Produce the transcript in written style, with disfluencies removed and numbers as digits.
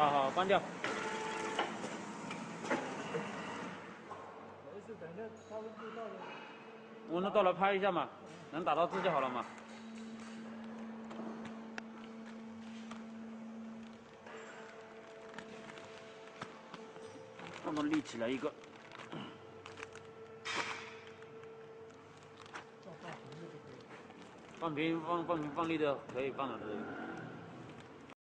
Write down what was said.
好好，关掉。 没事，等一下他温度到了。 温度到了拍一下嘛，能打到字就好了嘛。慢慢立起来一个。放平放立的可以放到这里。